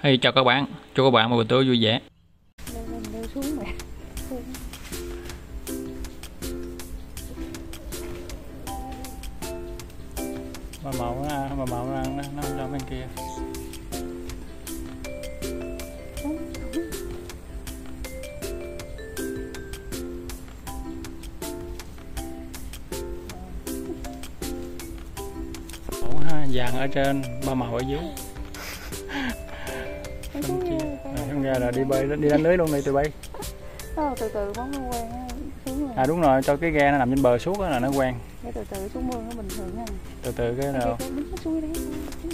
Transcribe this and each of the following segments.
Hey, chào các bạn, chúc các bạn một buổi tối vui vẻ. Leo xuống mẹ. Bà màu nó ra bên kia. Ủa ha, vàng ở trên, ba màu ở dưới. Không ra là đi đánh lưới luôn đi tụi bay. Từ từ bóng nó quen á, xuống rồi. À đúng rồi, cho cái ghe nó nằm trên bờ suốt là nó quen. Cái từ từ xuống mương nó bình thường nha. Từ từ cái nào. Đứng xuống đấy.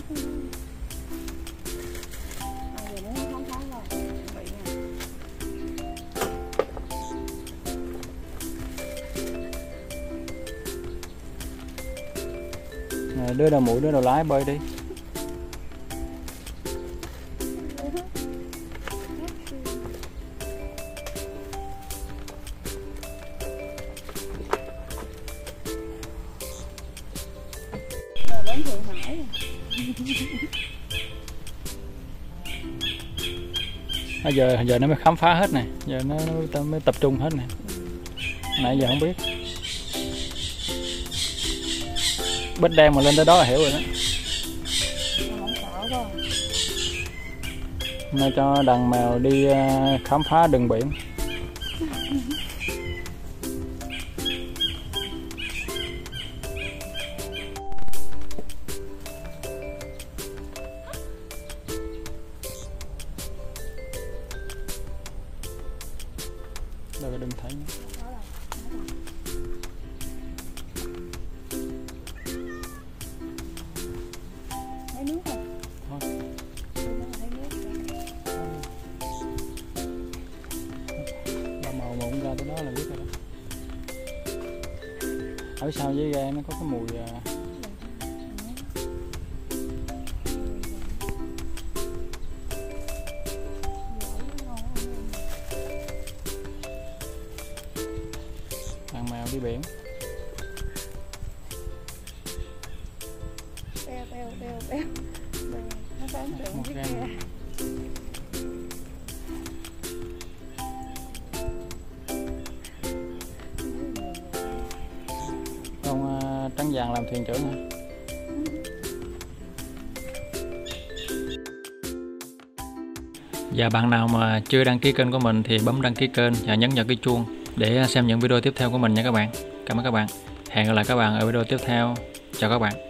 Giờ nó không thấy rồi. Bị nha. Đứa đầu mũi đứa đầu lái bơi đi. Bến Thượng Hải. Giờ nó mới khám phá hết nè, giờ nó mới tập trung hết nè. Nãy giờ không biết. Bích đen mà lên tới đó là hiểu rồi đó. Không sợ quá. Nay cho đàn mèo đi khám phá đường biển. Đâu đừng thấy nữa. Thấy nước rồi. Thôi. Thấy nước rồi. Ba màu mà cũng ra tới đó là biết rồi đó. Ở sau dưới ghe nó có cái mùi đàn mèo đi biển. Beo. Nó có ấn tượng với kia. Con trắng vàng làm thuyền trưởng hả? Và bạn nào mà chưa đăng ký kênh của mình thì bấm đăng ký kênh và nhấn vào cái chuông để xem những video tiếp theo của mình nha các bạn. Cảm ơn các bạn. Hẹn gặp lại các bạn ở video tiếp theo. Chào các bạn.